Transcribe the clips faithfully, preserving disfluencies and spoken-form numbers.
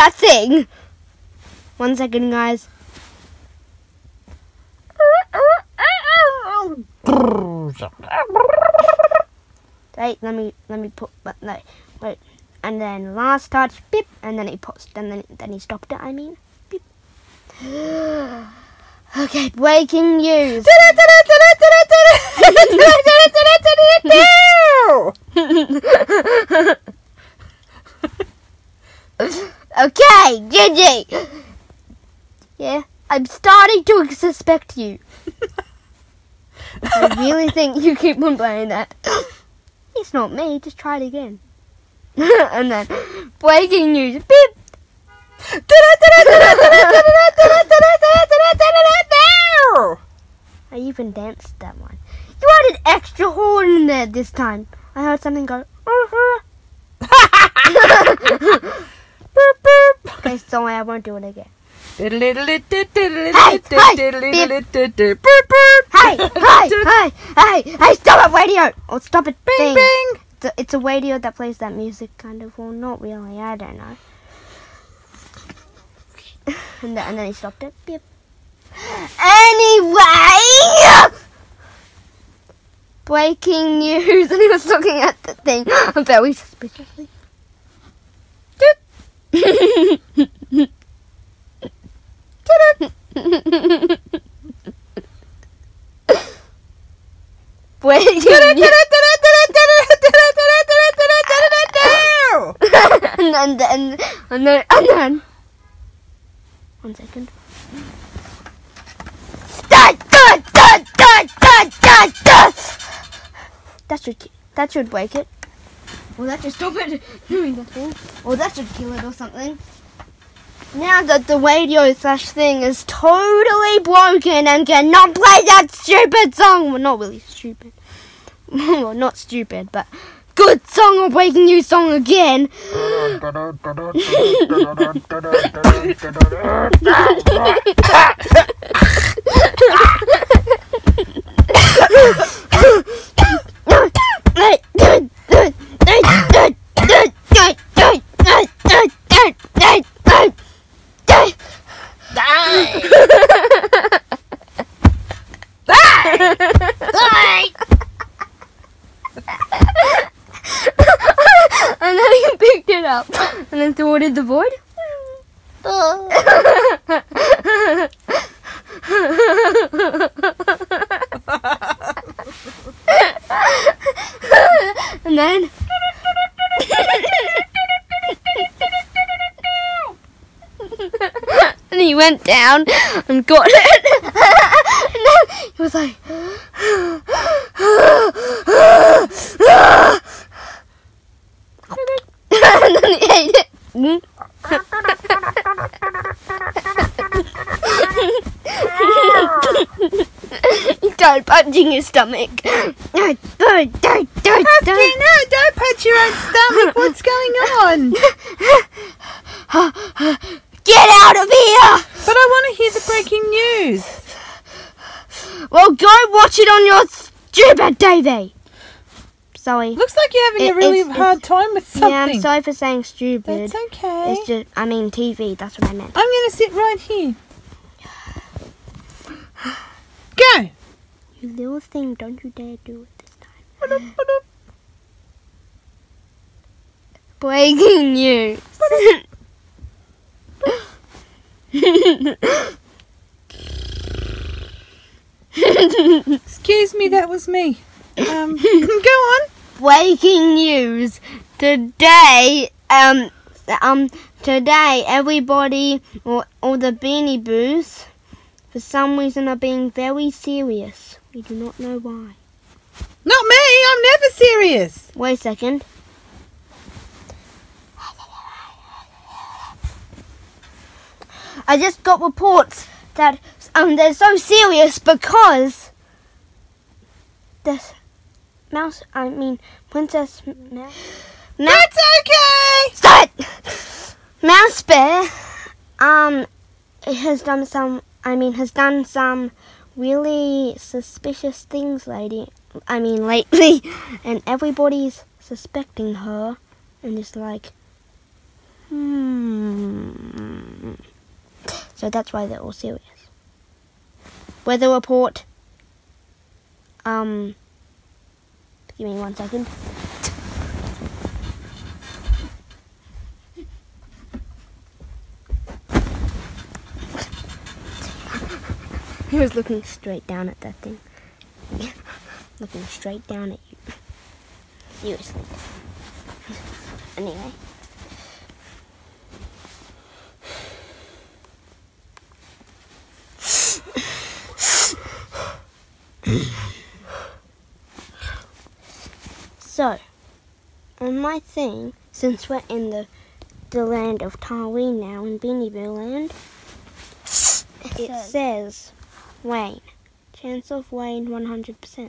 that thing. One second, guys. Wait, let me let me put but no wait. And then last touch, beep, and then he paused, and then then he stopped it. I mean, beep. Okay, breaking news. Okay, Gigi. Yeah, I'm starting to suspect you. I really think you keep on playing that. It's not me, just try it again. And then, breaking news, beep! I even danced that one. You added extra horn in there this time. I heard something go, okay, sorry, I won't do it again. Hey, hey, hey, hey, hey, hey, stop it, radio! Or stop it, bing, thing. bing! It's a, it's a radio that plays that music, kind of. Well, not really, I don't know. And, then, and then he stopped it. Beep. Anyway! Breaking news, and he was looking at the thing very suspiciously. Breaking news. and then, and then, and then, and then. One second. That should that should break it. Or that should stop it doing the thing. Or that should kill it or something. Now that the radio slash thing is totally broken and cannot play that stupid song. Well, not really stupid. Well, not stupid, but good song or breaking news song again. And then he picked it up and then threw it in the void. And then and he went down and got it. And then he was like and then he ate it. He started punching his stomach. Don't, don't, don't, don't, Husky, no, don't punch your own stomach. What's going on? Get out of here! But I want to hear the breaking news. Well, go watch it on your stupid T V. Sorry. Looks like you're having It- a really it's- hard time with something. Yeah, I'm sorry for saying stupid. That's okay. It's just, I mean T V, that's what I meant. I'm going to sit right here. Go! You little thing, don't you dare do it this time. Breaking news. Excuse me, that was me. Um, go on. Breaking news. Today, um, um, today everybody, or all the Beanie Boos, for some reason are being very serious. We do not know why. Not me, I'm never serious. Wait a second. I just got reports that um they're so serious because this mouse, I mean Princess Mouse. That's okay. Stop it! Mouse Bear, um, has done some. I mean, has done some really suspicious things, lady. I mean, lately, and everybody's suspecting her, and it's like, Hmm. So that's why they're all serious. Weather report. Um. Give me one second. He was looking straight down at that thing. Looking straight down at you. Seriously. Anyway. So, on my thing, since we're in the the land of Tarween now, in Beanie Boo Land, it says- says Wayne. Chance of Wayne one hundred percent.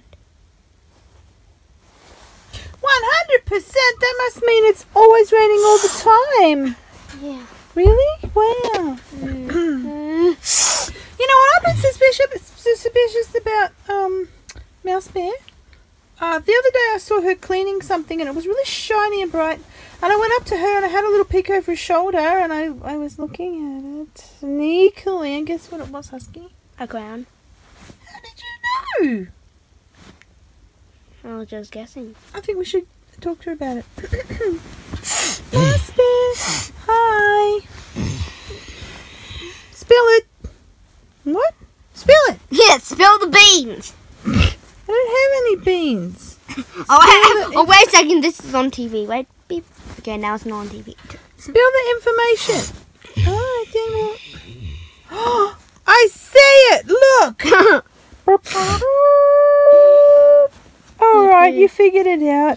one hundred percent? That must mean it's always raining all the time. Yeah. Really? Wow. Mm. You know what? I've been suspicious, suspicious about um, Mouse Bear. Uh, the other day I saw her cleaning something and it was really shiny and bright. And I went up to her and I had a little peek over her shoulder and I, I was looking at it sneakily. And guess what it was, Husky? A crown. How did you know? I was just guessing. I think we should talk to her about it. Mouse Bear, hi. Spill it. What? Spill it. Yeah, spill the beans. I don't have any beans. Oh, wait, oh, wait a second. This is on T V. Wait, beep. Okay, now it's not on T V. Spill the information. Oh, damn it. Oh, I see it. Look. All right, you figured it out.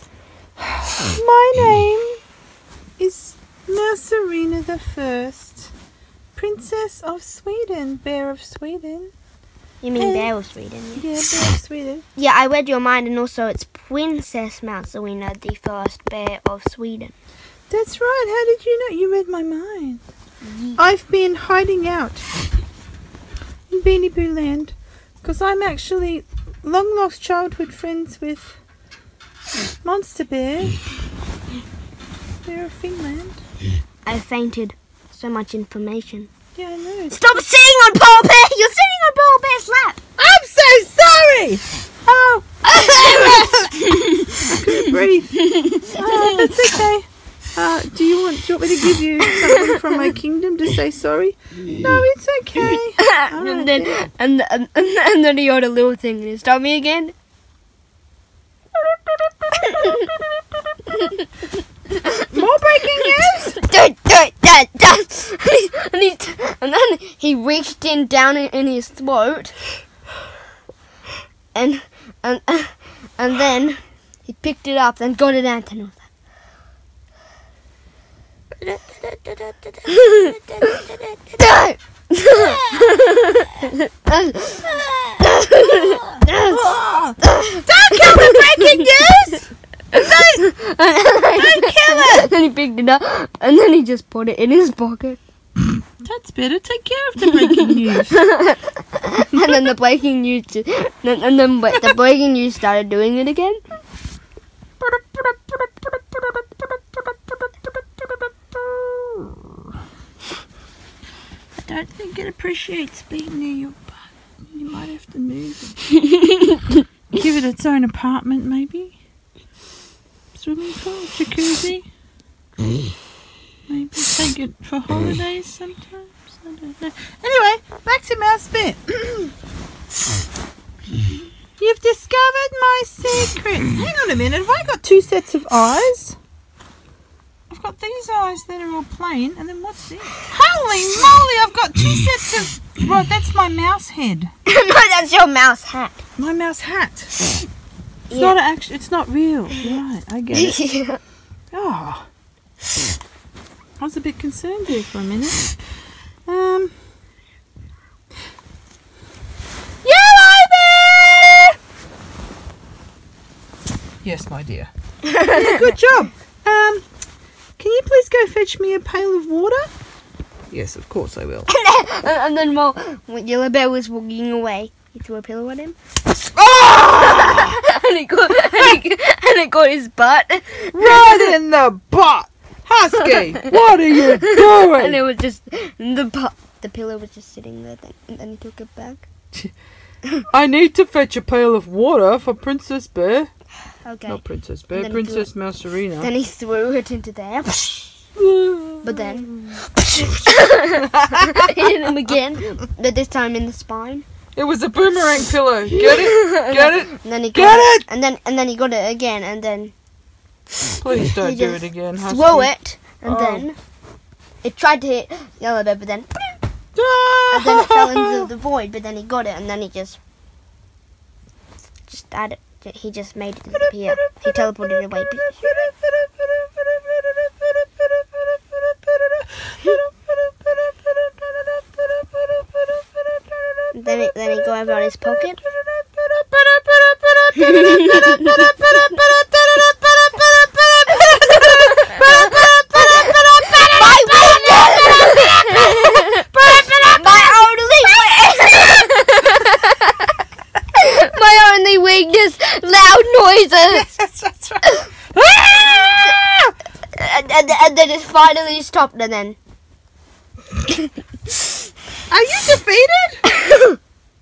My name is Mouserina the First, Princess of Sweden, Bear of Sweden. You mean Hey. Bear of Sweden? Yeah. Yeah, Bear of Sweden. Yeah, I read your mind, and also it's Princess Mouserina, the first bear of Sweden. That's right. How did you know? You read my mind. I've been hiding out in Beanie Boo Land because I'm actually long lost childhood friends with Monster Bear, Bear of Finland. I fainted. So much information. Yeah, I know. Stop sitting on Paul Bear! You're sitting on Paul Bear's lap! I'm so sorry! Oh, I couldn't breathe. Oh, that's okay. Uh, do you want? Do you want me to give you something from my kingdom to say sorry? No, it's okay. All and right then then. and, and, and, and then he heard a little thing and he stopped me again. More breaking news. Dun, dun, dun, dun. and, he, and then he reached in down in, in his throat, and and and then he picked it up, then got it out and Don't kill the breaking news! Don't, don't kill it! And then he picked it up, and then he just put it in his pocket. That's better. Take care of the breaking news. And then the breaking news, and and then the breaking news started doing it again. I don't think it appreciates being near your butt. You might have to move it. Give it its own apartment, maybe. Swimming pool, jacuzzi. Maybe take it for holidays sometimes. I don't know. Anyway, back to Mouse Bear. You've discovered my secret. Hang on a minute. Have I got two sets of eyes? I've got these eyes that are all plain, and then what's this? Holy moly! I've got two sets of. Right, that's my mouse head. No, that's your mouse hat. My mouse hat. It's Yeah. not actually. It's not real. Right, I get it. Yeah. Oh, I was a bit concerned there for a minute. Um, Yellow Bear. Yes, my dear. Yeah, good job. Um, can you please go fetch me a pail of water? Yes, of course I will. And then while when Yellow Bear was walking away, he threw a pillow at him. Oh! and, he got, and, he, and it got his butt. Right in the butt. Husky, what are you doing? And it was just the pu- the pillow was just sitting there. Then, and then he took it back. I need to fetch a pail of water for Princess Bear. Okay. Not Princess Bear, Then he Princess threw Mouserina. Then he threw it into there. But then hit him again. But this time in the spine. It was a boomerang pillow. Get it? Get it? And then he Get got it? And then and then he got it again. And then Please don't he do just it again, Husky. threw it. And Oh. then it tried to hit Yellow Bear, but then Ah! and then it fell into the void. But then he got it, and then he just just added. He just made it disappear. He teleported away. Then it, then he go over on his pocket. My only weakness, loud noises. That's right. and, and, and then it finally stopped, and then Are you defeated?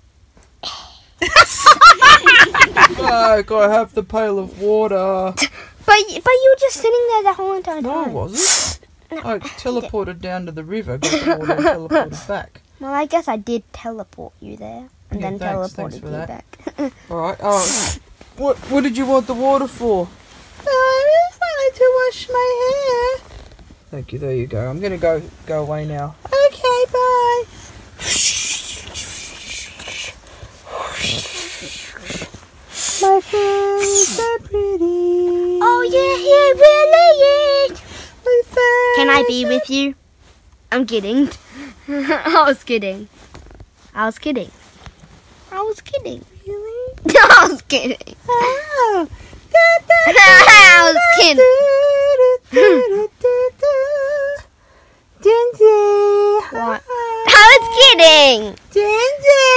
Oh, gotta have the pail of water. But but you were just sitting there the whole entire time. No, I wasn't. I teleported down to the river, got the water, and teleported back. Well, I guess I did teleport you there, and Yeah, then thanks, teleported thanks for you that. back. All right. Oh, what what did you want the water for? I just wanted to wash my hair. Thank you. There you go. I'm gonna go go away now. Okay. Bye. My friends so pretty. Oh yeah, he really is. My friends Can I be with you? I'm kidding. I was kidding. I was kidding. I was kidding. Really? I was kidding. Oh. I was kidding. Gingy. What? I was kidding. Gingy.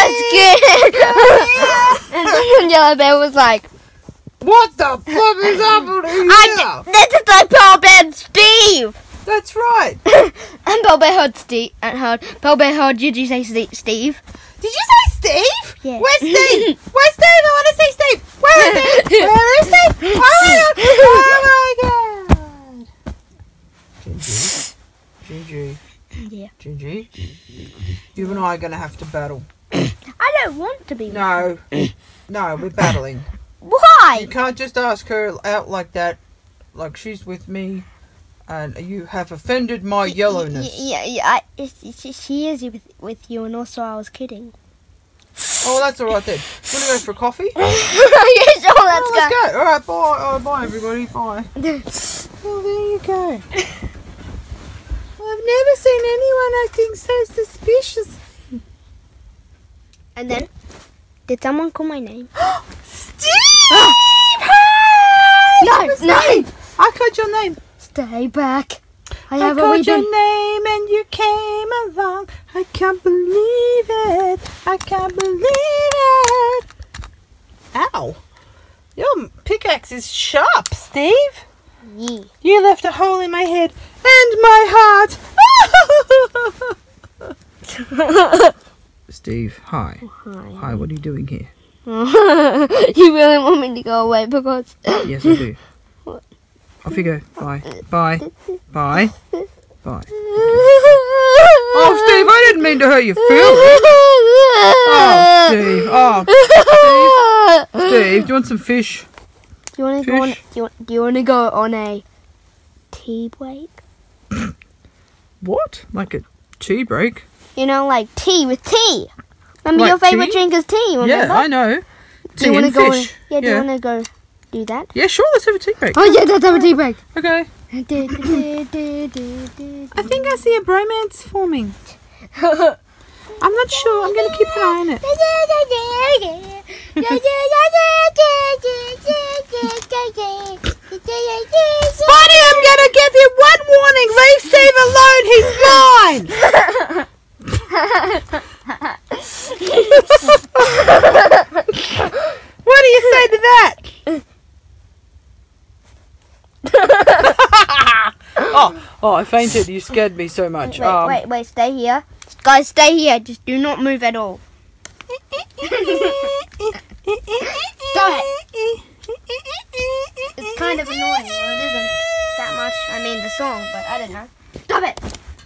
I was kidding. And then Yellow Bear was like, What the flip is happening I here? d- this is like Pearl Bear and Steve. That's right. And Pearl Bear heard Steve. And heard Pearl Bear heard. Did you say Ste- Steve? Did you say Steve? Yeah. Where's Steve? Where's Steve? I want to see Steve. Where is he? Where is Steve? Oh my god. Oh my god. Gingy. Gingy. Yeah. Gingy. You and I are going to have to battle. I don't want to be. No. No, we're battling. Why? You can't just ask her out like that. Like she's with me. And you have offended my yellowness. Yeah, yeah. I, it's, it's, she is with, with you, and also I was kidding. Oh, that's all right then. Want to go for a coffee? Yes, oh, let's Oh, go. let's go. All right, bye. Oh, bye, everybody. Bye. Well, there you go. I've never seen anyone acting so suspicious. And then, did someone call my name? Steve! No, no. I called your name. Stay back. I I have a called your ribbon. name and you came along. I can't believe it. I can't believe it. Ow. Your pickaxe is sharp, Steve. Yeah. You left a hole in my head and my heart. Steve, hi. Hi. Hi, what are you doing here? You really want me to go away because Yes, I do. Off you go. Bye. Bye. Bye. Bye. Oh, Steve, I didn't mean to hurt your feelings. Oh, Steve. Oh, Steve. Steve, do you want some fish? Do you want to go on? Fish. Do you, want- do you want to go on a tea break? What? Like a tea break? You know, like tea with tea. Remember Like your favorite tea? drink is tea. Remember? Yeah, I know. Do Tea you want to and go? fish. Yeah. Do you Yeah. want to go do that? Yeah, sure. Let's have a tea break. Oh yeah, let's have a tea break. Okay. I think I see a bromance forming. I'm not sure. I'm going to keep an eye on it. Spotty, I'm going to give you one warning. Leave Steve alone. He's mine. What do you say to that? oh, oh, I fainted. You scared me so much. Wait, wait, um, wait, wait, stay here. Guys, stay here. Just do not move at all. Stop it. It's kind of annoying. Well, it isn't that much. I mean, the song, but I don't know. Stop it.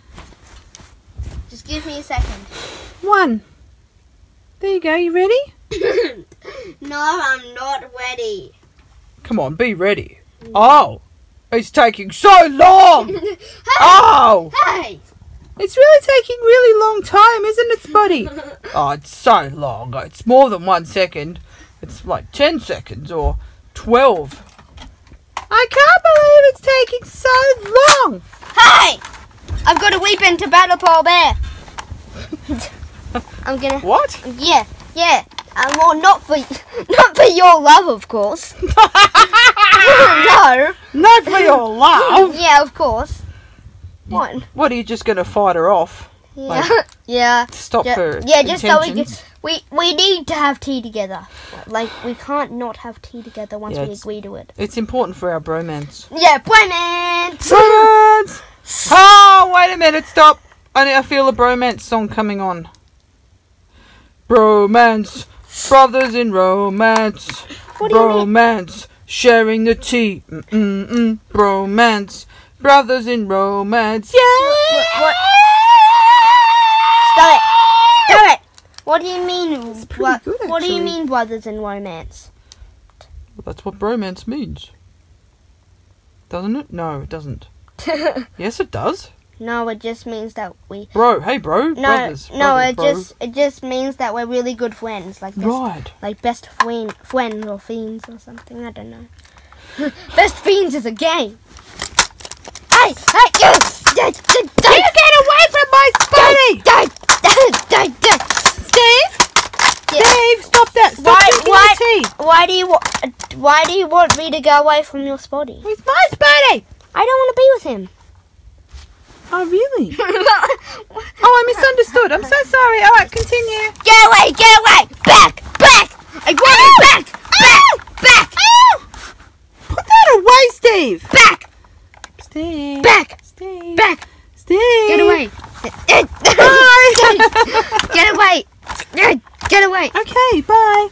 Just give me a second. One. There you go. You ready? No, I'm not ready. Come on, be ready. Oh, it's taking so long. Hey! Oh, Hey! it's really taking really long time, isn't it, Spotty? Oh, it's so long. It's more than one second. It's like ten seconds or twelve. I can't believe it's taking so long. Hey! I've got to weep into Battle Pole Bear. I'm gonna. What? Yeah, yeah. Um, well, not for not for your love, of course. No. Not for your love. Yeah, of course. What? What, are you just going to fight her off? Yeah. Like, Yeah. stop Ju- her yeah, just so we can. intentions? We we need to have tea together. Like we can't not have tea together once Yeah, we it's- agree to it. It's important for our bromance. Yeah, bromance. Bromance! Oh, wait a minute, stop. I, I feel a bromance song coming on. Bromance, brothers in romance. What do you mean? Bromance, sharing the tea. Mm-mm-mm. Bromance, brothers in romance. Yeah! What, what? Stop it! Stop it! What do you mean? pretty What, good, what do you actually. mean, brothers in romance? Well, that's what bromance means. Doesn't it? No, it doesn't. Yes, it does. No, it just means that we. Bro, hey bro, No, brothers. no, brothers, it bro. just it just means that we're really good friends, like best, Right. like best friend, friends or fiends or something. I don't know. Best fiends is a game. Hey, hey, you! You get away from my Spotty! Steve? Yeah. Steve, stop that. Stop Why- drinking why- the tea. Why do you wa- Why do you want me to go away from your spotty? Where's my Spotty? I don't want to be with him. Oh, really? Oh, I misunderstood. I'm so sorry. All right, continue. Get away! Get away! Back! Back! I want it back! Back! Back! Put that away, Steve. Back! Steve. Back! Steve. Back! Steve. Get away! Bye. Get away! Get away! Okay, bye.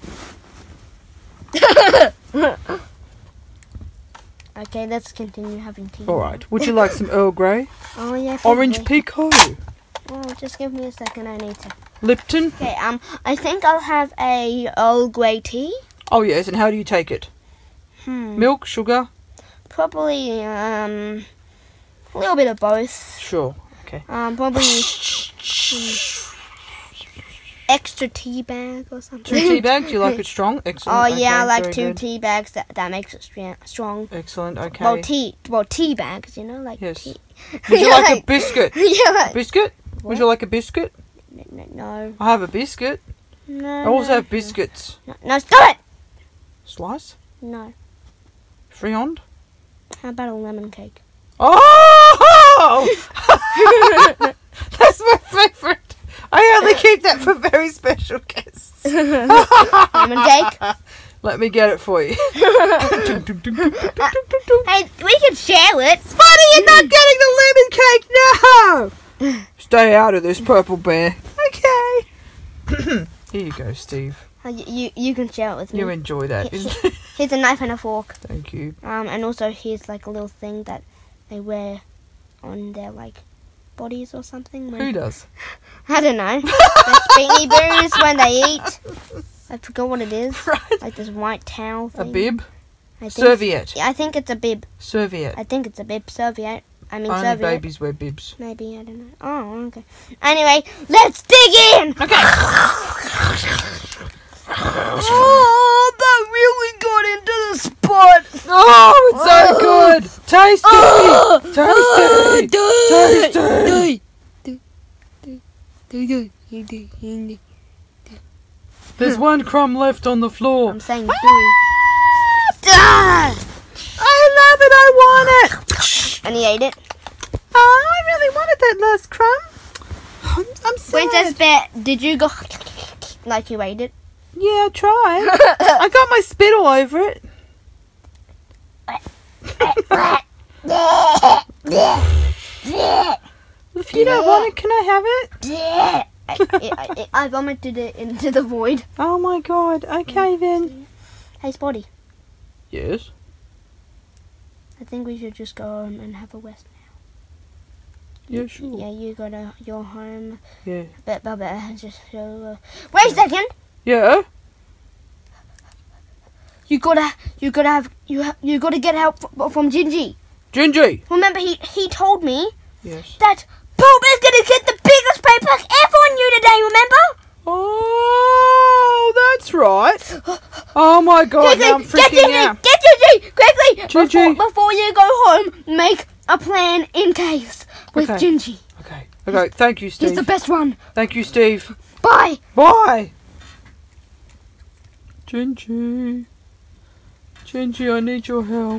Okay, let's continue having tea. All right. Would you like some Earl Grey? Oh yeah. Orange probably. Pekoe? Oh, just give me a second. I need to. Lipton? Okay. Um, I think I'll have a Earl Grey tea. Oh, yes. And how do you take it? Hmm. Milk, sugar? Probably um, a little bit of both. Sure. Okay. Um, probably hmm, extra tea bag or something. Two tea bags? Do you like it strong? Excellent. Oh yeah, I okay, like very two good. tea bags. That that makes it stra- strong. Excellent. Okay. Well, tea. Well, tea bags. You know, like Yes. tea. Would you Yeah, like a like- biscuit? Yeah. Like, Biscuit? What? Would you like a biscuit? n- no. I have a biscuit. No. I also no, have biscuits. No, no, stop it! Slice? No. Friand? How about a lemon cake? Oh! That's my favourite. I only keep that for very special guests. Lemon cake? Let me get it for you. Hey, we can share it. Spotty, you're not getting the lemon cake, no! Stay out of this, Purple Bear. Okay. Here you go, Steve. Uh, you, you you can share it with me. You enjoy that, isn't it? Here's a knife and a fork. Thank you. Um, and also here's like a little thing that they wear on their like bodies or something. When, Who does? I don't know. The Beanie Boos when they eat. I forgot what it is. Right. Like this white towel A thing. bib? I think, Serviette. Yeah, I think it's a bib. Serviette. I think it's a bib. Serviette. I mean Only serviette. babies wear bibs. Maybe, I don't know. Oh, okay. Anyway, let's dig in! Okay. Oh, that really got into the spot! Oh, it's so good. Tasty. Oh, Tasty. Tasty. There's one crumb left on the floor. I'm saying do. Ah! I love it. I want it. And he ate it. Oh, I really wanted that last crumb. I'm, I'm sad. Princess Bear, did you go like you ate it? Yeah, I tried. I got my spit all over it. If you don't want it, can I have it? I, I, I vomited it into the void. Oh my god. Okay then. Hey, Spotty. Yes. I think we should just go home and have a rest now. Yeah, sure. Yeah, you go to your home. Yeah. But, but, but just so. Uh, wait a second. Yeah. You gotta, you gotta have, you ha- you gotta get help from, from Gingy. Gingy. Remember, he he told me Yes. that Bob is gonna get the biggest payback ever on you today. Remember? Oh, that's right. Oh my god, now I'm get freaking Gingy, out. get Gingy, quickly! Gingy. Before, before you go home, make a plan in case with Okay. Gingy. Okay. Okay. Thank you, He's Steve. the best one. Thank you, Steve. Bye. Bye. Gingy. Gingy, I need your help.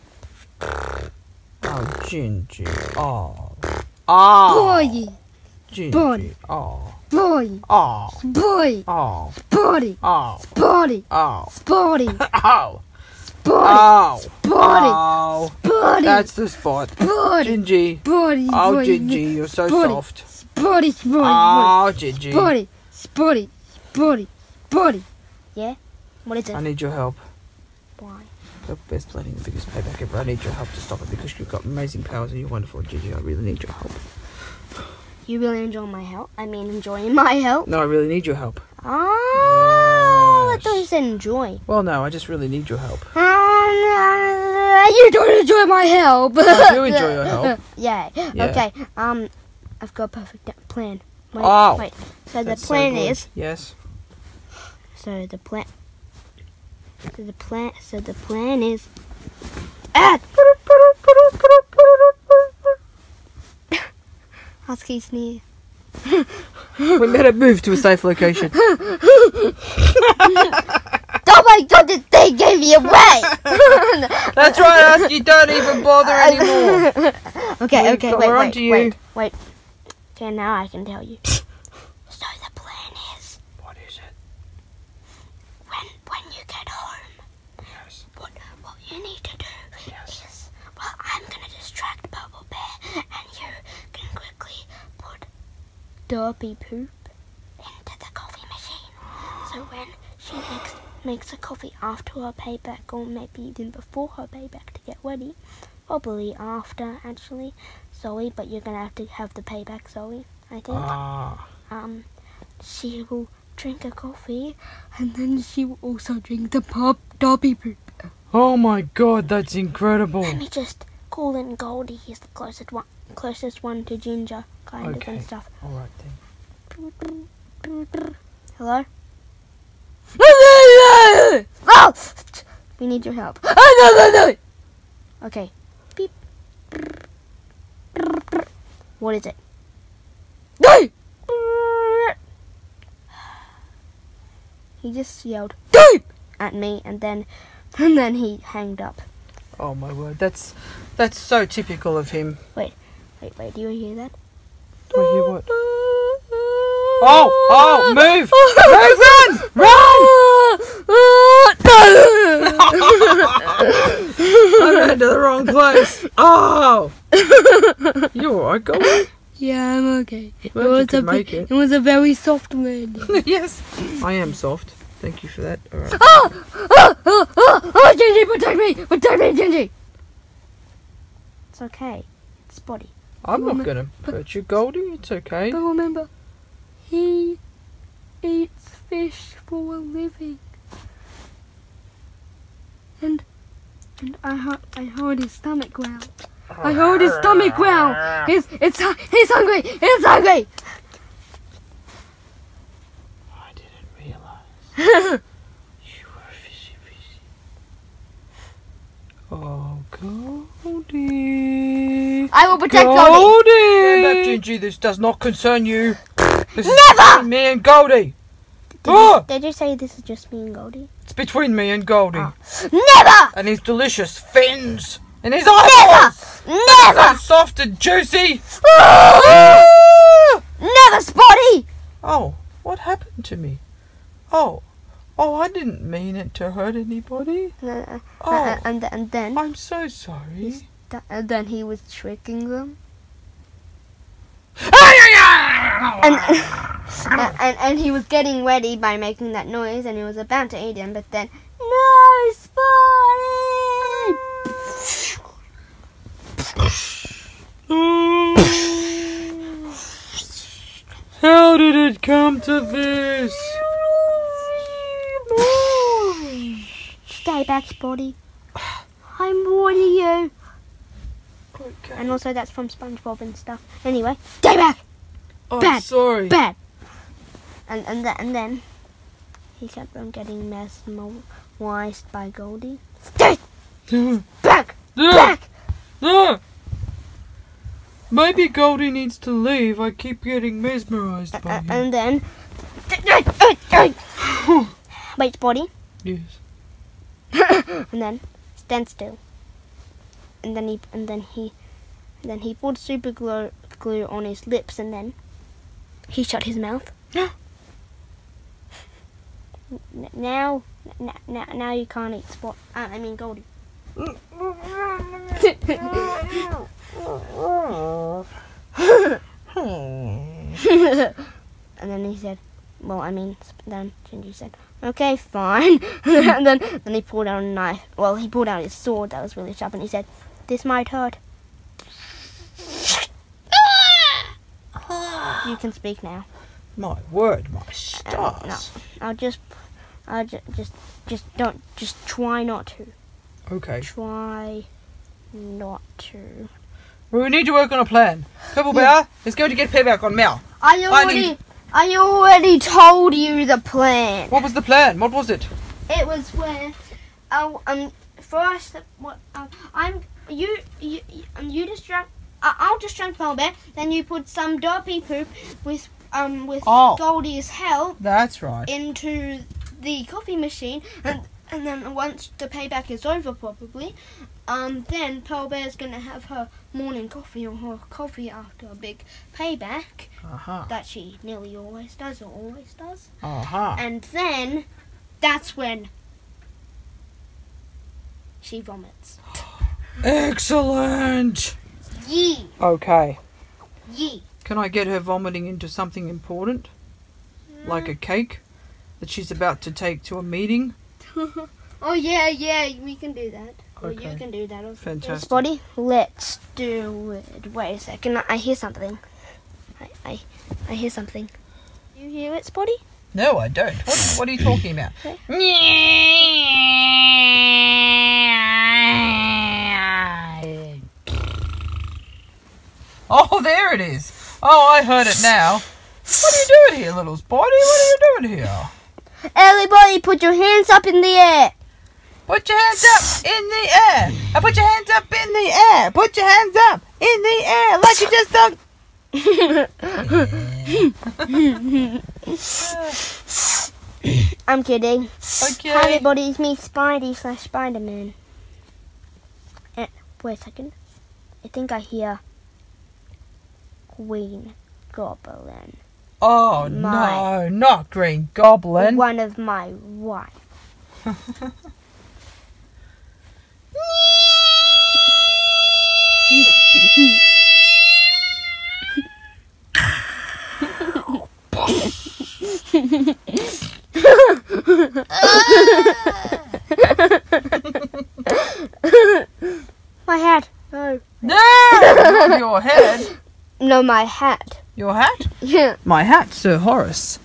Oh, Gingy. Oh. Oh. Boy, Gingy. Boy. Oh. boy, Oh. boy, Oh. Spotty, Oh. Spotty, Oh. Spotty, Oh. Spotty, Oh. Spotty, Oh. Spotty, That's the spot. Spotty, Gingy. Spotty, Oh, Spotty, Gingy, you're so Spotty. soft. Spotty, Spotty, Oh, Gingy. Spotty, Spotty, Spotty, Spotty. Yeah? What is I it? need your help. Why? The best planning, the biggest payback ever. I need your help to stop it because you've got amazing powers and you're wonderful, Gingy. I really need your help. You really enjoy my help? I mean, enjoying my help? No, I really need your help. Oh, I Yes. thought you said enjoy. Well, no, I just really need your help. Uh, you don't enjoy my help. I do enjoy your help. Yeah. Yeah. Okay. Um, I've got a perfect de- plan. Wait, Oh, wait. So the That's so plan good. is. Yes. So the plan. So the plan. So the plan is. Ah! Husky's near. We better move to a safe location. Oh my god, this thing gave me away! That's right, Husky. Don't even bother anymore. Okay, We've okay, got- wait, we're wait, onto you. wait, wait. Okay, now I can tell you. So the plan is, What is it? when when you get home, Yes. what what you need to do Yes. is, well, I'm gonna distract Bubble Bear, and you can quickly put Derpy Poop into the coffee machine. So when she makes makes a coffee after her payback, or maybe even before her payback to get ready, probably after actually, Zoe. But you're gonna have to have the payback, Zoe. I think. Ah. Um, she will drink a coffee, and then she will also drink the pop Derpy Poop. Oh my god, that's incredible. Let me just call in Goldie. He's the closest one, closest one to Ginger, kind of Okay. and stuff. Alright then. Hello? Oh! We need your help. Okay. Beep. What is it? He just yelled at me, and then and then he hanged up. Oh my word, that's that's so typical of him. Wait, wait, do you hear that? Do I hear what? Oh, oh, move! Move, run! Run! I ran to the wrong place. Oh! You alright, Goldie? Yeah, I'm okay. Well, you could make it. It was a very soft landing. Yes, I am soft. Thank you for that. Alright. Oh! Oh! Oh! Oh! Oh! Gingy, protect me! Protect me, Gingy! It's okay. It's Spotty. I'm not gonna hurt you, Goldie. It's okay. But remember, he eats fish for a living. And and I heard, I heard his stomach growl. I heard his stomach growl. He's it's he's hungry. He's hungry. I didn't realise you were fishy fishy. Oh, Goldie. I will protect Goldie. Goldie! Back, Gingy, this does not concern you. This is Never! between me and Goldie. Did, Oh! you, did you say this is just me and Goldie? It's between me and Goldie. Oh. Never! And his delicious fins. And his eyeballs. Never! So soft and juicy. Never, Spotty! Oh, what happened to me? Oh, oh, I didn't mean it to hurt anybody. Uh, Oh. uh, and, and then I'm so sorry. st- and then he was tricking them. and, and and he was getting ready by making that noise, and he was about to eat him, but then no, Spotty! How did it come to this? Stay back, Spotty. I'm warning you. Okay. And also that's from SpongeBob and stuff. Anyway, stay back. I'm Bad. sorry. Bad. And and, th- and then he kept on getting mesmerized by Goldie. Stay back. Back. No. Maybe Goldie needs to leave. I keep getting mesmerized by Uh, him. and then wait, Spotty. Yes. And then stand still. And then he and then he and then he put super glue glue on his lips, and then he shut his mouth. N- now, n- now, now you can't eat Spot. Uh, I mean Goldie. And then he said, well, I mean, then Gingy said, okay, fine. And then, then he pulled out a knife. Well, he pulled out his sword that was really sharp, and he said, this might hurt. You can speak now. My word, my Uh, stars. no, I'll just, I'll ju- just, just don't, just try not to. Okay. Try not to. Well, we need to work on a plan. Purple Bear is going to get payback on Meow. I already, I already told you the plan. What was the plan? What was it? It was where, oh, um, first, what, um, I'm, you, you, you, um, you distract, uh, I'll distract Purple Bear, then you put some derpy poop with, um, with Oh. Goldie's help That's right. into the coffee machine, and, and then once the payback is over, probably, um, then Pearl Bear's gonna have her morning coffee or her coffee after a big payback Uh-huh. that she nearly always does or always does. Uh-huh. And then that's when she vomits. Excellent. Yee! Okay. Yee! Can I get her vomiting into something important? Like a cake that she's about to take to a meeting? Oh yeah, yeah, we can do that. Or Okay. you can do that also. Fantastic. Spotty, let's do it. Wait a second, I hear something. I, I, I hear something. You hear it, Spotty? No, I don't. What, what are you talking about? Okay. Oh, there it is. Oh, I heard it now. What are you doing here, little Spotty? What are you doing here? Everybody, put your hands up in the air. Put your hands up in the air. I put your hands up in the air. Put your hands up in the air like you just done. I'm kidding. Okay. Hi everybody, it's me, Spidey slash Spider-Man. Uh, wait a second. I think I hear Green Goblin. Oh, My- no, not Green Goblin. One of my wife. My hat. No. No, not your head. No, my hat. Your hat? Yeah. My hat, Sir Horace.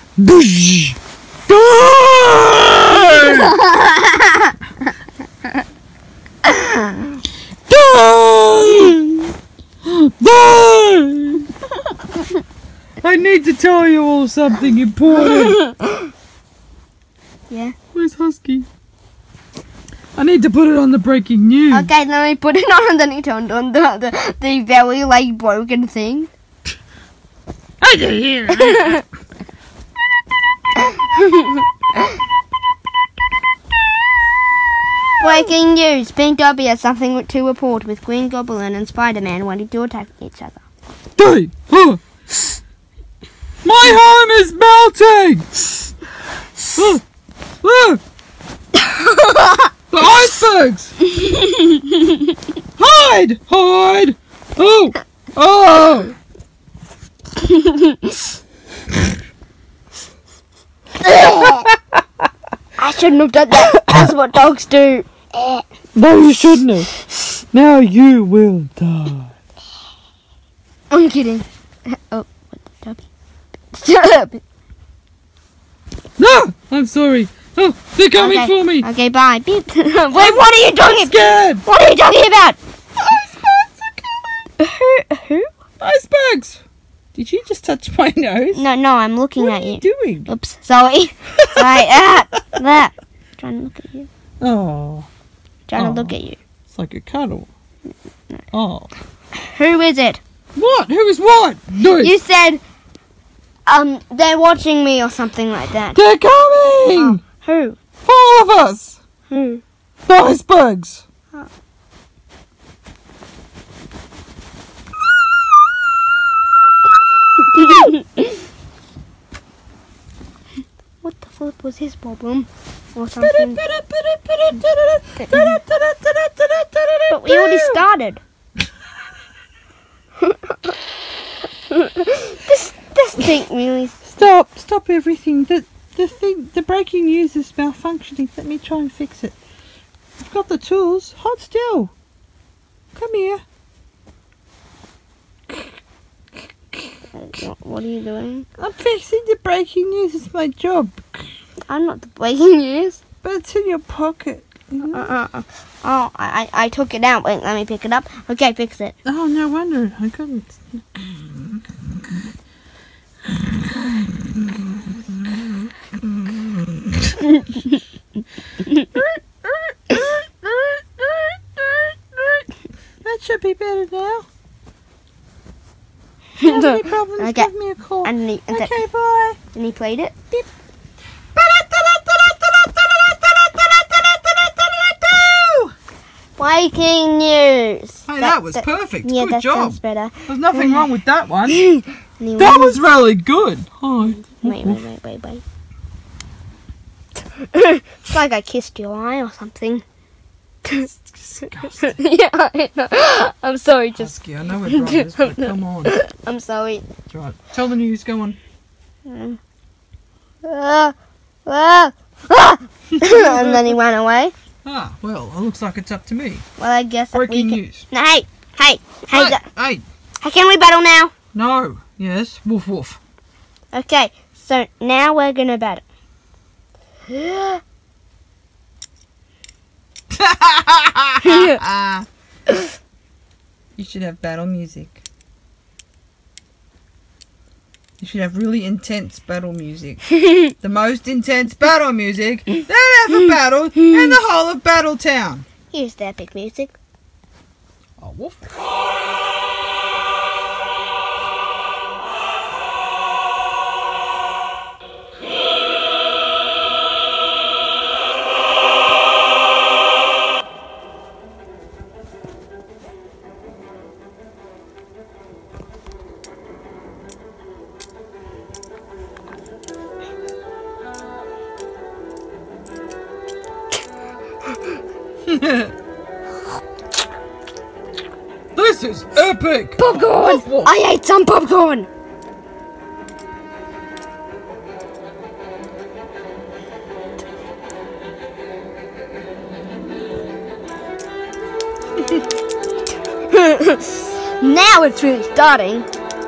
I need to tell you all something important. Yeah. Where's Husky? I need to put it on the breaking news. Okay, let me put it on, and then he turned on the, the, the very, like, broken thing. I can hear it. Breaking news. Pink Dobby has something to report with Green Goblin and Spider-Man wanting to attack each other. Hey, huh. My home is melting! Look! Look! The icebergs! Hide! Hide! Oh! Oh! I shouldn't have done that. That's what dogs do. No, you shouldn't have. Now you will die. I'm kidding. Oh, what the doggy? Shut up. No! I'm sorry. Oh, they're coming Okay. for me. Okay, bye. Beep. Wait, what are you talking? Scared. What are you talking about? Icebergs are coming. Who? Who? Icebergs. Did you just touch my nose? No, no, I'm looking What at are you you. doing? Oops, sorry. Sorry. Ah, that. Trying to look at you. Oh, Trying Oh. to look at you. it's like a cuddle. Oh. Who is it? What? Who is what? No. You said, um, they're watching me or something like that. They're coming. Who? Four of us. Who? The icebergs. What the flip was his problem? Or something. But we already started. this this thing really. Stop! Stop everything. The the thing, the breaking news is malfunctioning. Let me try and fix it. I've got the tools. Hold still. Come here. What, what are you doing? I'm fixing the breaking news. It's my job. I'm not the breaking news. But it's in your pocket. Uh, uh, uh. Oh, I, I I took it out. Wait, let me pick it up. Okay, fix it. Oh, no wonder. I couldn't. That should be better now. If you have any problems, Okay. give me a call. And he, and Okay, that- bye. and he played it. Beep. Breaking news. Hey, that was perfect. Yeah, Good that job. sounds better. There's nothing wrong with that one. Anyway, That was really good. Hi. Wait, wait, wait, wait, wait. It's like I kissed your eye or something. Disgusting. Yeah, I know. I'm sorry, just. Husky, I know we're brothers, but come on. I'm sorry. It's right. Tell the news, go on. Ah, ah, ah. And then he ran away. Ah, well, it looks like it's up to me. Well, I guess that we Breaking can... news. No, hey, hey, hey, Hey, th- hey, hey, can we battle now? no. Yes, woof woof. Okay, so now we're gonna battle. You should have battle music. You should have really intense battle music. The most intense battle music that ever battled in the whole of Battletown. Here's the epic music. Oh, woof. This is epic! Popcorn! Woof, woof. I ate some popcorn! Now it's really starting.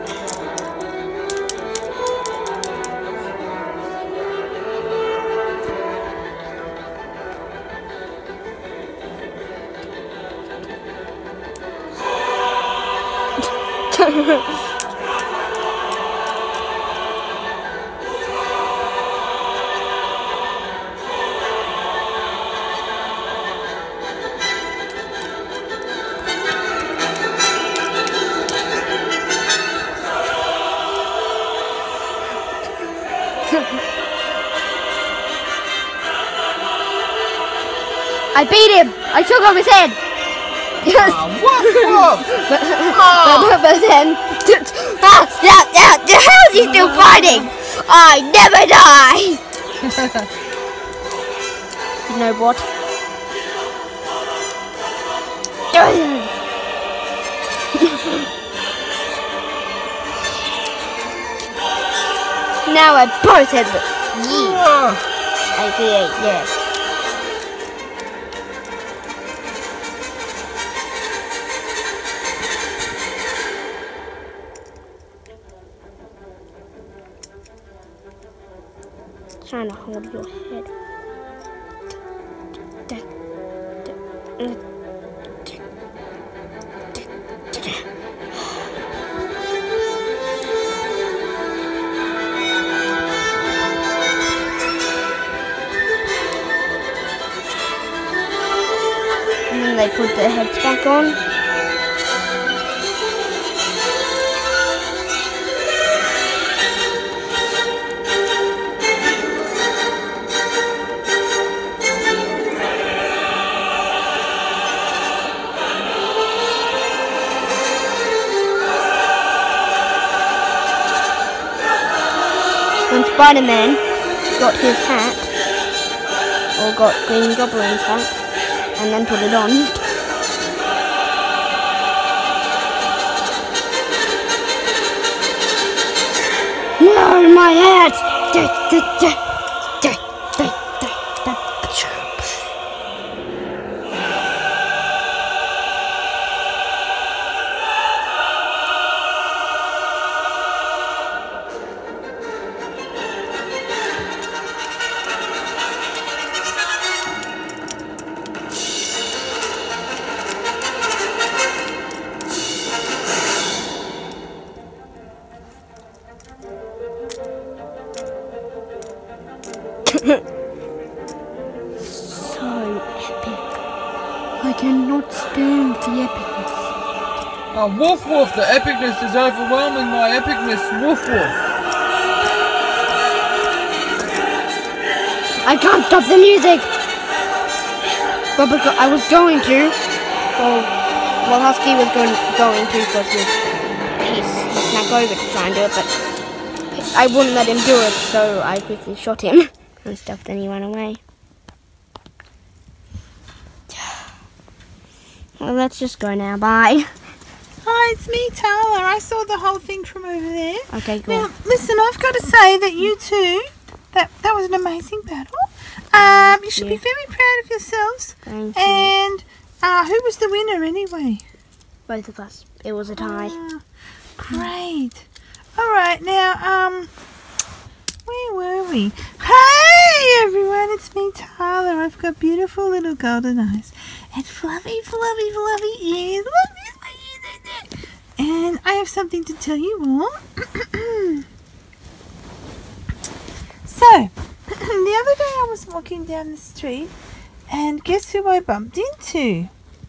I beat him! I took off his head! Yes! Ah, woof, woof. but, but, but then... Ah, yeah, yeah, how is he still fighting? I never die! You know what? Now we're both headless. Yeah. Oh, eighty-eight, yeah. Trying to hold your head. And then they put their heads back on. When Spider-Man got his hat, or got Green Goblin's hat, and then put it on. No, my hat! So epic. I cannot stand the epicness. Oh, woof woof, the epicness is overwhelming my epicness, woof woof. I can't stop the music! But because I was going to, well, well Husky was going, going to because he's, he's, he's snuck over to try and do it, but I wouldn't let him do it, so I quickly shot him and stuff, then he ran away. Well, let's just go now, bye. Hi, it's me, Tyler. I saw the whole thing from over there. Okay, good. Now, listen, I've got to say that you two, that, that was an amazing battle. Um, you should Yeah. be very proud of yourselves. Thank you. And uh, who was the winner anyway? Both of us. It was a tie. Ah, great. All right, now, um, where were we? Hey, everyone, it's me, Tyler. I've got beautiful little golden eyes and fluffy, fluffy, fluffy ears. Look, there's my ears right there. And I have something to tell you all. So, the other day I was walking down the street, and guess who I bumped into?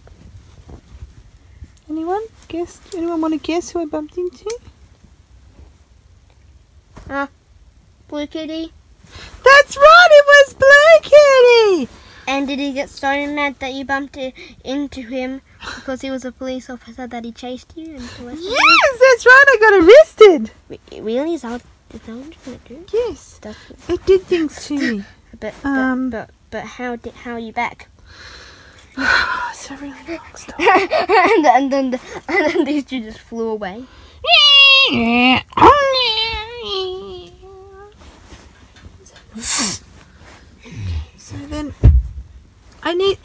Anyone? Guess? Anyone want to guess who I bumped into? Ah, Blue Kitty. That's right, it was Blue Kitty! And did he get so mad that you bumped it into him because he was a police officer that he chased you and arrested you? Yes, that's right, I got arrested! Re- Really? Is that, is that what you're gonna do? Yes, That's, it did things to me. but, Um, but, but, but how did, how are you back? It's a really long story. and, and then, the, and then these two just flew away. So then, I need...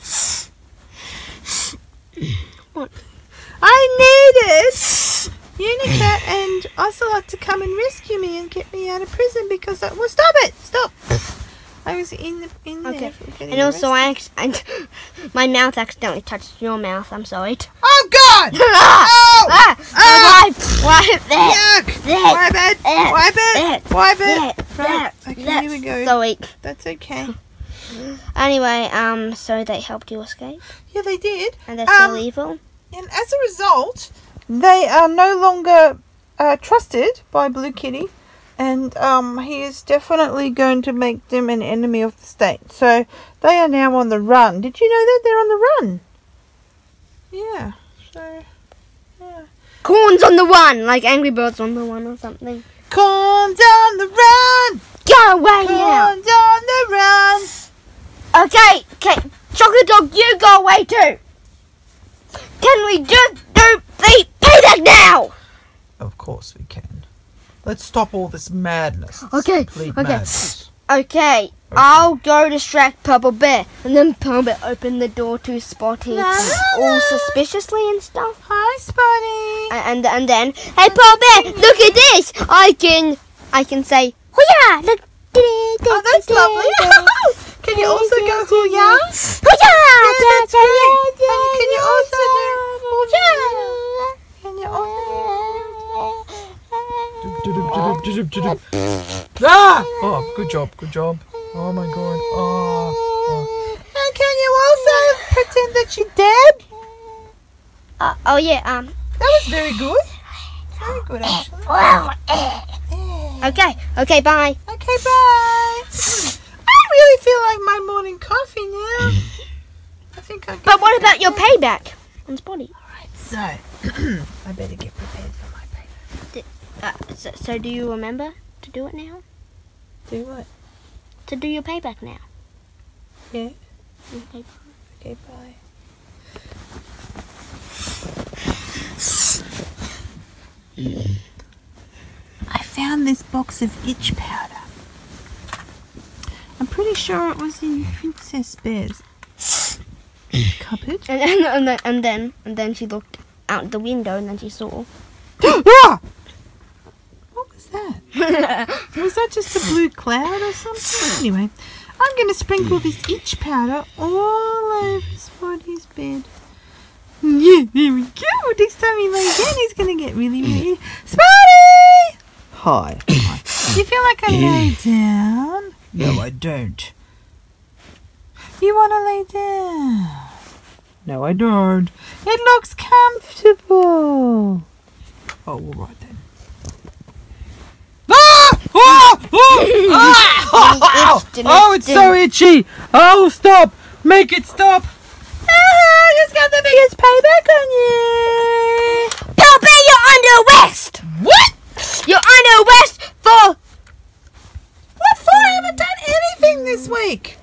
What? I needed Unicat and Ocelot to come and rescue me and get me out of prison because I... Well, stop it! Stop! I was in the in Okay. there. for getting And also, arrested. I ac- and my mouth accidentally touched your mouth. I'm sorry. Oh God! Ah! Oh! Ah! Ah! Wipe! Wipe there! Yuck! There! Wipe it! There! Wipe it! There! Wipe There! it! There! Right. Okay, That's here we go. Sorry. That's okay. Anyway, um, so they helped you escape, Yeah, they did. and they're still Um, evil. And as a result, they are no longer uh, trusted by Blue Kitty, and um, he is definitely going to make them an enemy of the state. So they are now on the run. Did you know that they're on the run? Yeah. So, yeah. Corn's on the run, like Angry Birds on the run or something. Corn's on the run. Go away now. Corn's on the run. Okay, okay, Chocolate Dog, you go away too. Can we just do the payback now! Of course we can. Let's stop all this madness. This Okay, complete okay. madness. Okay, I'll go distract Purple Bear. And then Purple Bear opened the door to Spotty all suspiciously and stuff. Hi, Spotty. And, and and then, hey Purple Bear, look at this! I can, I can say, hoo-yah! Look. Oh, that's lovely. Can you also go hoo-yah? Hoo-yah! Yeah, that's great. And can you also do hoo-yah? Can you also... Ah! Oh, good job, good job. Oh my god. Oh. oh. And can you also pretend that you're dead? Uh, oh yeah, um, That was very good. Very good, actually. okay, okay, bye. Okay, bye. I really feel like my morning coffee now. I think I'll get But what about your payback on Spotty? Alright, so I better get prepared for my payback. Uh, so, so do you remember to do it now? Do what? To do your payback now? Yeah. Okay. Okay, bye. I found this box of itch powder. I'm pretty sure it was in Princess Bear's cupboard. And, and, and, then, and then and then she looked out the window and then she saw. Ah! What was that? Was that just a blue cloud or something? Anyway, I'm going to sprinkle this itch powder all over Spotty's bed. Yeah, there we go. Next time he lays down, he's going to get really, really... Spotty! Hi. Hi. Do you feel like I lay down? No, I don't. You want to lay down? No, I don't. It looks comfortable. Oh, all right then. Ah! Oh! Oh! Ah! Itched and Oh, itched it's so itchy! Oh, stop! Make it stop! Ah, I just got the biggest payback on you. Purple, you're under arrest! What? You're under arrest for... What for? I haven't done anything this week.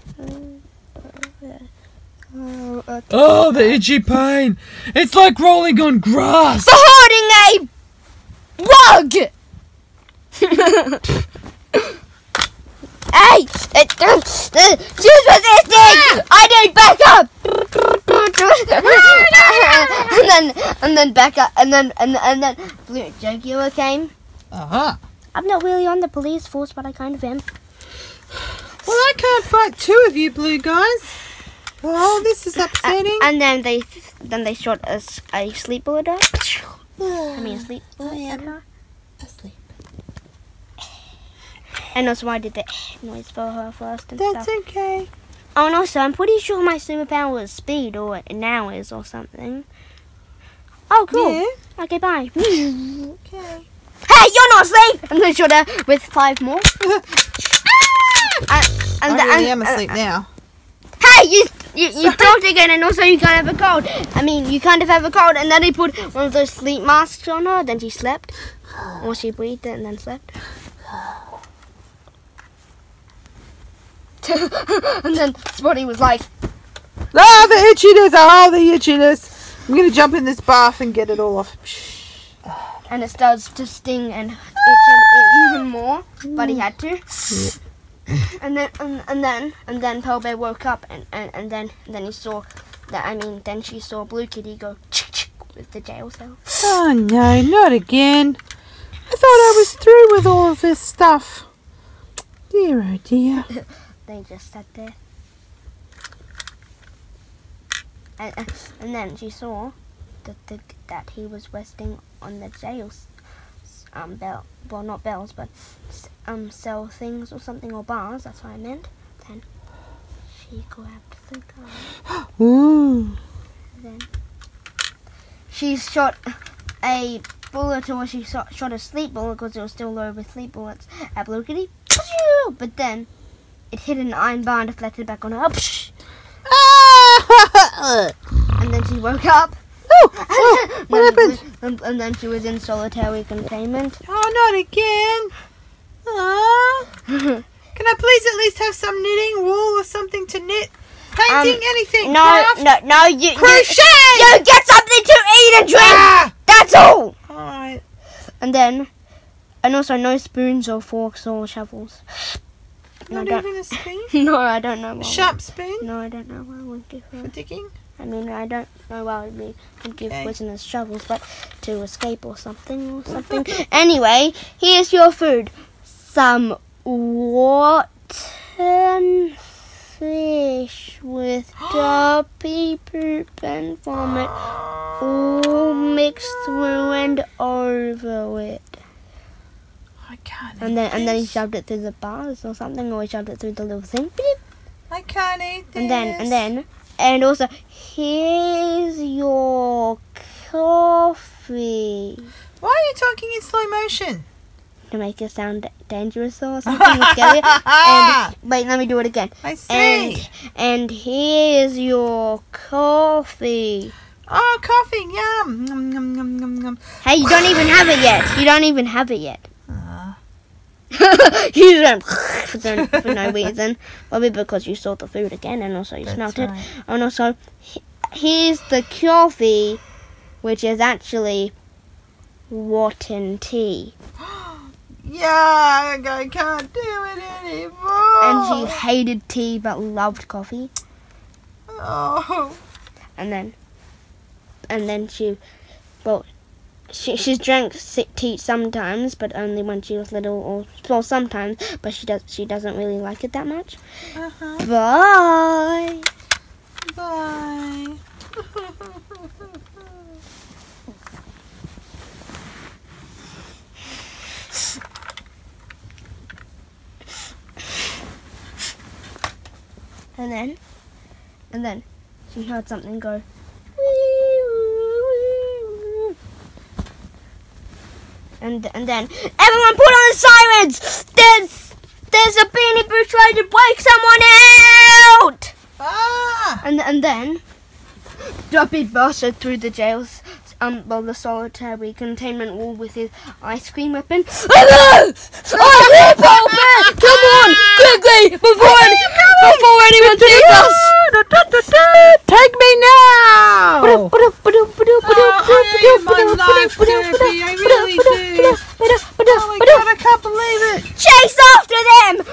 Oh, the itchy pain! It's like rolling on grass! For holding a rug! Hey! It, uh, uh, she's resisting! I need backup! and then, and then backup, and then, and, and then Blue Jaguar came. Uh-huh. I'm not really on the police force, but I kind of am. Well, I can't fight two of you blue guys. Oh, this is upsetting. And then they, then they shot a, s- a sleep bullet at her. I mean, a sleep bullet at her. asleep. And also I did the noise for her first and That's stuff. okay. Oh, and also I'm pretty sure my superpower is speed, or now is, or something. Oh, cool. Yeah. Okay, bye. Okay. Hey, you're not asleep! And then shot her with five more. and, and, I really and- am asleep now. Hey, you you, you talked again, and also you kind of have a cold. I mean, you kind of have a cold, and then he put one of those sleep masks on her, then she slept. Or she breathed it and then slept. And then Spotty was like, Ah, the itchiness! Oh, the itchiness! I'm gonna jump in this bath and get it all off. and it starts to sting and itch and even more, but he had to. And then and, and then and then Pearl Bear woke up and, and, and then and then he saw that I mean then she saw Blue Kitty go with the jail cell. Oh no, not again! I thought I was through with all of this stuff. Dear oh dear. They just sat there. And, and, and then she saw that the, that he was resting on the jail s- s- um bell, well not bells but s- um cell things or something, or bars. That's what I meant. Then she grabbed the gun. Ooh. Then she shot a bullet, or she shot, shot a sleep bullet because it was still low with sleep bullets at Blue Kitty. But then it hit an iron bar and deflected back on her. Ah! And then she woke up. Oh, oh, what And then- happened? And, and then she was in solitary containment. Oh, not again. Ah. Can I please at least have some knitting, wool or something to knit? Painting, Um, anything. No, craft? no, no, you, you, Crochet! you get something to eat and drink. Ah! That's all. Alright. And then, and also no spoons or forks or shovels. And I Not don't- even a spoon? No, I don't know. A What sharp spoon No, I don't know what I would give for her. digging? I mean, I don't know why would be would give Okay. prisoners shovels, but to escape or something or something. Anyway, here's your food: some rotten fish with dumpy poop and vomit all mixed through and over it. I can't And eat then and then he this. shoved it through the bars or something, or he shoved it through the little thing. Beep. I can't eat this. And then and then and also here's your coffee Why are you talking in slow motion? to make it sound dangerous or something. or scary. And wait, let me do it again. I see. And and here's your coffee. Oh, coffee, yum. Nom, nom, nom, nom, nom. Hey, you don't even have it yet. You don't even have it yet. Ah. You just went for, no, for no reason. Probably because you saw the food again and also you That's smelt it. right. And also, he- here's the coffee, which is actually rotten tea. Yuck, I can't do it anymore. And she hated tea but loved coffee. Oh. And then, and then she, well, she she's drank si- tea sometimes, but only when she was little, or well sometimes. But she does she doesn't really like it that much. Uh-huh. Bye. Bye. And then, and then, she heard something go. And and then everyone put on the sirens. There's there's a Beanie Boo trying to break someone out. Ah! And and then Duppy busted through the jail's um well the solitary containment wall with his ice cream weapon. Hello! Oh, here, Pulpit! Come on, quickly, before any, before anyone sees us! Take me now! Oh, I am my life, Derby, I really do. Oh my god, I can't believe it! Chase after them!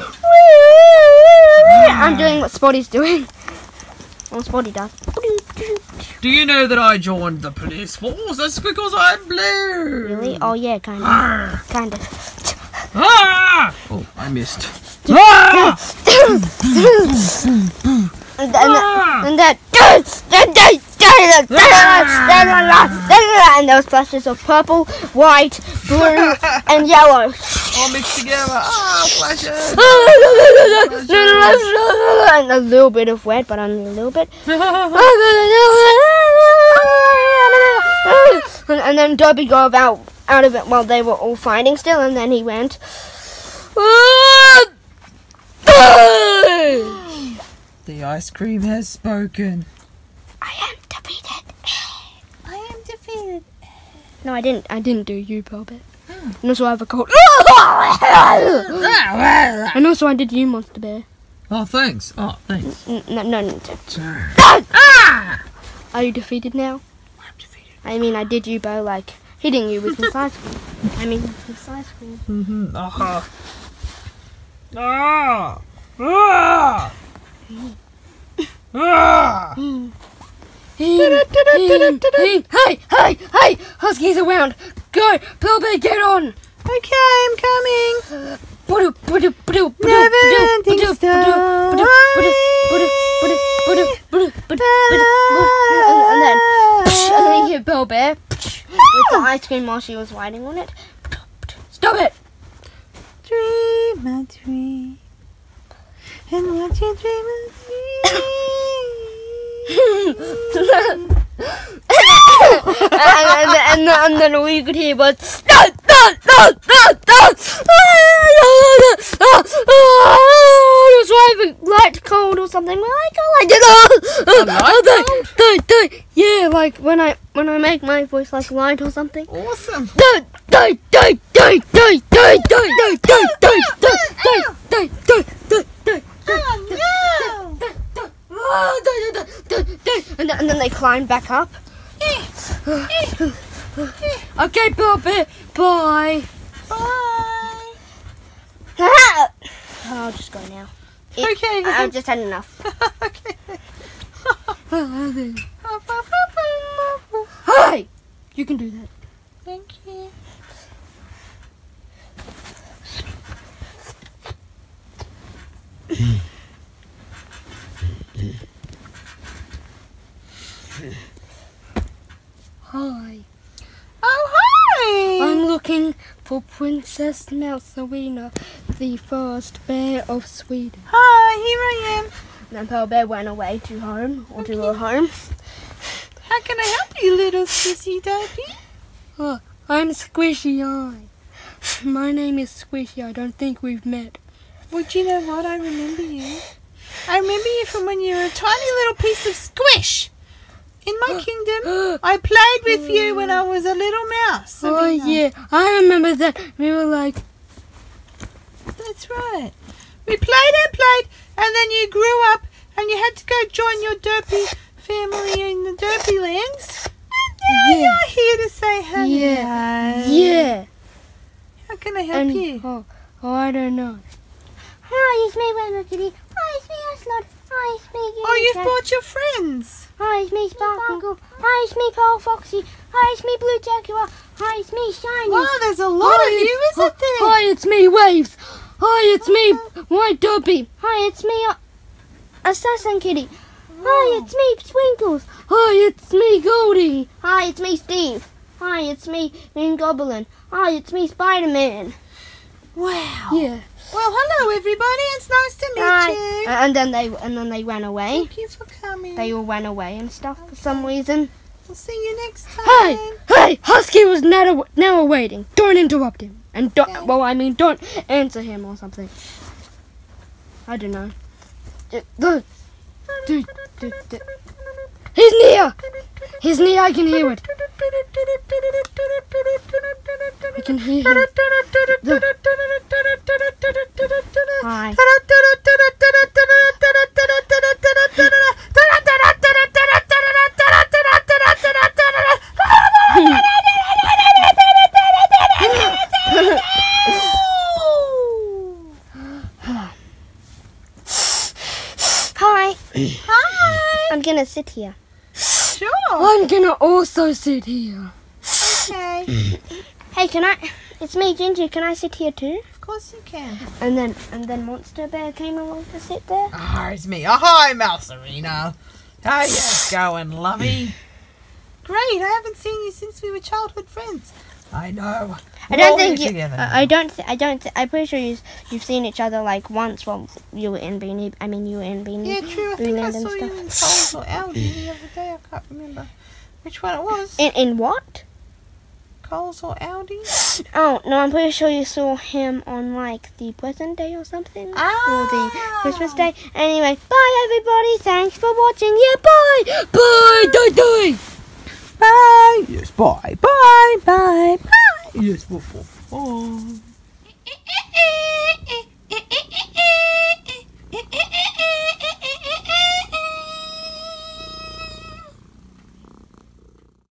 I'm doing what Spotty's doing. What Spotty does. Do you know that I joined the police force? That's because I'm blue. Really? Oh yeah, kind of, Arr. kind of. Ah! Oh, I missed. Ah! And then, Ah! and then, and those flashes of purple, white, blue, and yellow. All mixed together. Ah, flashes! And a little bit of red, but only a little bit. And, and then Dobby got out, out of it while they were all fighting still, and then he went. The ice cream has spoken. I am defeated. I am defeated. No, I didn't. I didn't do you, Bobbit. And also I have a cold. And also I did you, Monster Bear. Oh, thanks. Oh, thanks. N- No, no, no. Ah! Are you defeated now? I'm defeated. I mean, I did you, Bo, like hitting you with his ice cream. I mean, with his ice cream. Mm-hmm. Ah! Ah! Ah! Ah! Hey, hey, hey, hey! Husky's around. Go, Bobbit, get on. Okay, I'm coming. Never-ending story. And then, and then he hit Bill Bear with the ice cream while she was riding on it. Stop it! Dream a dream. And what you dream a dream. and, and, and, and then all you could hear was no, no, no, no, no. It was either light cold or something. Like I did it. Yeah, like when I when I make my voice like light or something. Awesome. Die, die, die, die, die, die, die, die, die, die, die, die, die, die, die. Oh, no. And then, and then they climbed back up. Okay, Bobby. Bye. Bye. I'll just go now. It, Okay, then. I've just had enough. Okay. Hi! You can do that. Thank you. Hi. Oh, hi! I'm looking for Princess Mouserina, the first bear of Sweden. Hi, here I am. And Pearl Bear went away to home, or to her home. How can I help you, little sissy dopey? Oh, I'm Squishy Eye. My name is Squishy. I don't think we've met. Well, do you know what? I remember you. I remember you from when you were a tiny little piece of squish. In my kingdom, I played with you when I was a little mouse. Oh, Sabina. yeah. I remember that. We were like, That's right. We played and played, and then you grew up, and you had to go join your derpy family in the derpy lands. And now Yeah. you're here to say hello. yeah. Yeah. How can I help And, you? oh, oh, I don't know. Hi, it's me, Rainbow Kitty. Hi, it's me, Ocelot. Hi, it's me, Oh, you've brought your friends. Hi, it's me, Sparkle. Hi, it's me, Pearl Foxy. Hi, it's me, Blue Jaguar. Hi, it's me, Shiny. Wow, there's a lot Hi, of you, it's- isn't there? Hi, it's me, Waves. Hi, it's me, White Dobby. Hi, it's me, uh, Assassin Kitty. Hi, it's me, Twinkles. Hi, it's me, Goldie. Hi, it's me, Steve. Hi, it's me, Green Goblin. Hi, it's me, Spider-Man. Wow. Yeah. Well, hello everybody. It's nice to meet Hi. you. And then they and then they ran away. Thank you for coming. They all ran away and stuff for some reason. We'll see you next time. Hey, hey, Husky was now now waiting. Don't interrupt him, and don't. Okay. Well, I mean, don't answer him or something. I don't know. D- d- d- d- d- He's near. He's near. I can hear it. I can hear him. Hi. Hi. Hi. I'm gonna sit here. Sure. I'm gonna also sit here. Okay. Hey, can I? It's me, Ginger. Can I sit here too? Of course you can. And then, and then Monster Bear came along to sit there. Oh, it's me. Oh, hi, Mouserina. How you going, lovey? Great. I haven't seen you since we were childhood friends. I know. I We're don't all think here you. together I, now. I don't. Th- I don't. Th- I'm pretty sure you, you've seen each other like once while you were in Beanie. I mean, you were in Beanie. Yeah, true. I think I Booland and saw you stuff. in Coles or Aldi the other day. I can't remember which one it was. In in what? Coles or Aldi? Oh no, I'm pretty sure you saw him on like the present day or something. Ah. Or the Christmas day. Anyway, bye everybody. Thanks for watching. Yeah, bye. Bye. Die die. Bye. Yes, bye. Bye. Bye. Bye. Yes, bye. Bye.